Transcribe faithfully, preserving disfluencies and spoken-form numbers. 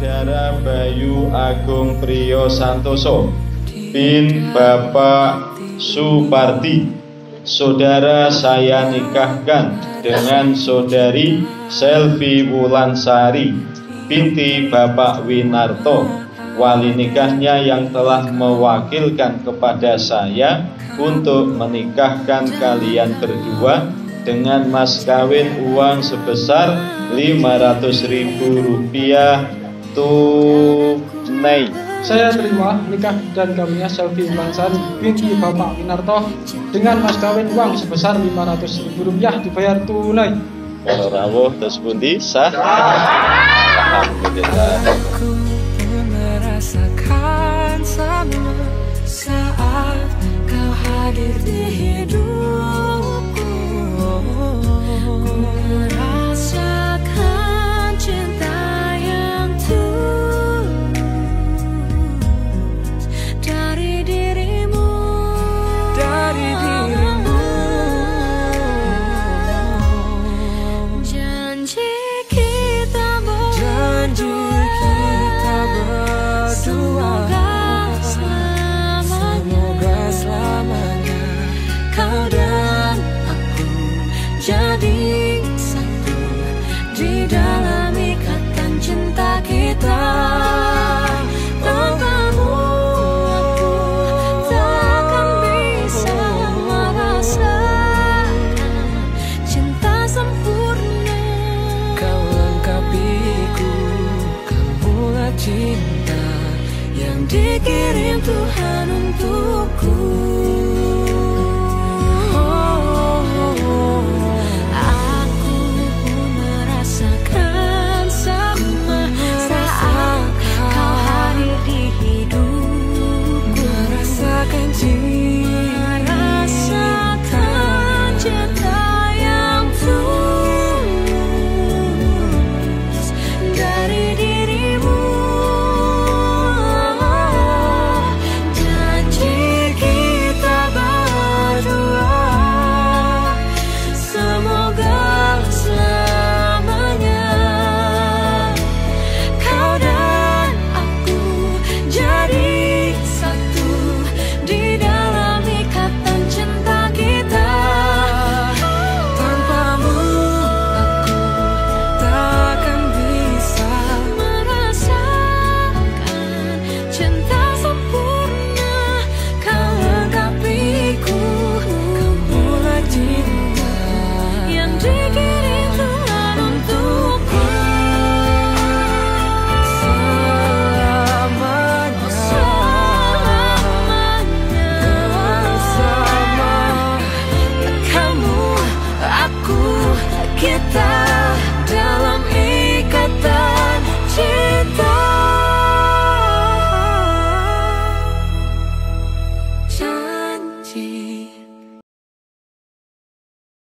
Saudara Bayu Agung Priyo Santoso bin Bapak Supardi, saudara saya nikahkan dengan saudari Selvi Wulansari binti Bapak Winarto, wali nikahnya yang telah mewakilkan kepada saya untuk menikahkan kalian berdua dengan mas kawin uang sebesar lima ratus ribu rupiah tunai. Saya terima nikah dan kawinnya Selvi Wulansari binti Bapak Winarto dengan mas kawin uang sebesar lima ratus ribu rupiah dibayar tunai. Kalau rawuh terus pundi sah. Alhamdulillah. Aku merasakan sama saat kau hadir di hidupku. Merasakan cinta yang tulus dari dirimu, dari dirimu. Janji kita berdua, semoga selamanya, semoga selamanya kau dan aku jadi satu di dalam ikatan cinta kita. Tanpamu aku takkan bisa merasakan cinta sempurna. Kau lengkapiku, kamulah cinta yang dikirim Tuhan untukku.